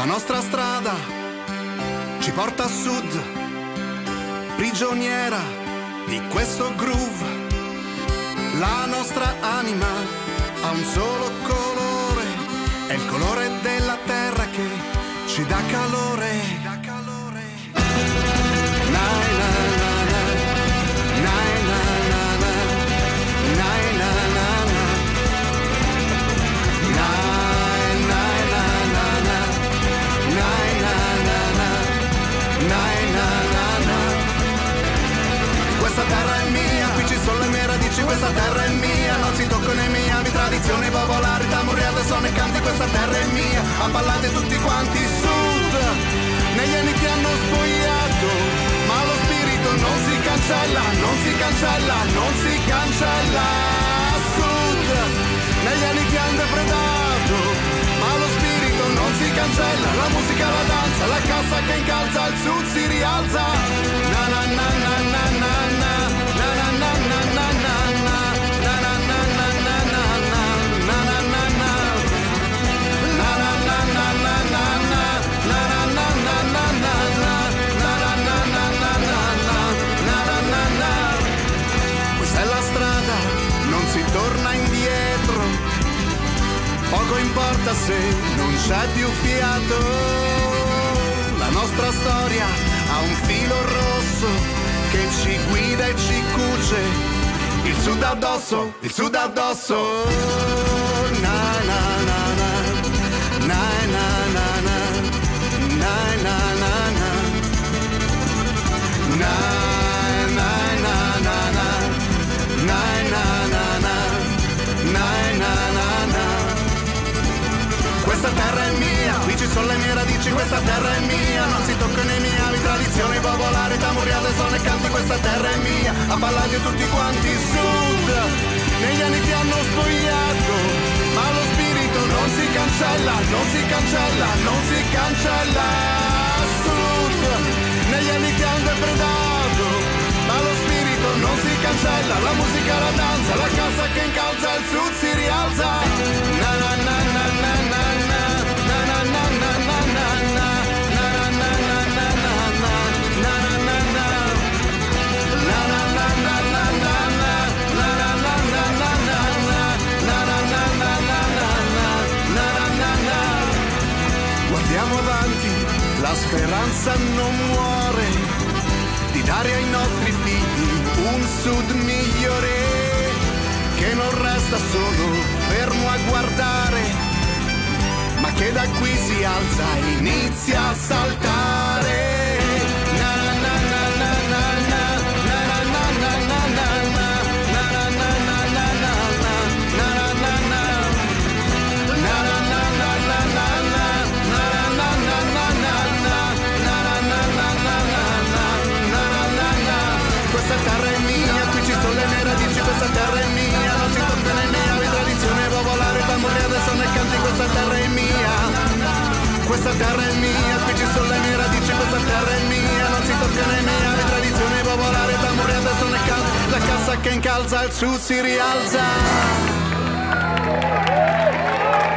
La nostra strada ci porta a sud, prigioniera di questo groove. La nostra anima ha un solo colore, è il colore della terra che ci dà calore. Questa terra è mia, qui ci sono le mie radici, questa terra è mia, non si toccano i miei, tradizioni popolari, tamuriate, sono e canti, questa terra è mia, a ballate tutti quanti sud, negli anni ti hanno spogliato, ma lo spirito non si cancella, non si cancella, non si cancella, sud, negli anni ti hanno depredato, ma lo spirito non si cancella, la musica, la danza, la cassa che incalza, il sud si rialza, na na na na na na na. Torna indietro, poco importa se non c'è più fiato, la nostra storia ha un filo rosso che ci guida e ci cuce, il sud addosso, il sud addosso, na na na na, na na na na, na na na na, na. Questa terra è mia, qui ci sono le mie radici, questa terra è mia, non si toccano i miei, tradizioni popolari, tamuriate, sono e canti, questa terra è mia, a ballate tutti quanti sud, negli anni ti hanno spogliato, ma lo spirito non si cancella, non si cancella, non si cancella, sud, negli anni ti hanno depredato, ma lo spirito non si cancella, la musica, la danza, la cassa che incalza, il sud si rialza, na na na na na na. Guardiamo avanti, la speranza non muore, di dare ai nostri figli un sud migliore, che non resta solo fermo a guardare, ma che da qui si alza e inizia a saltare. Questa terra è mia, qui ci sono le mie radici, questa terra è mia, non si toccano i miei, tradizione popolare, tamuriate, sono e canti, questa terra è mia, questa terra è mia, qui ci sono le mie radici, questa terra è mia, non si toccano i miei, tradizione popolare, tamuriate, sono e canti, la cassa che incalza, il sud si rialza.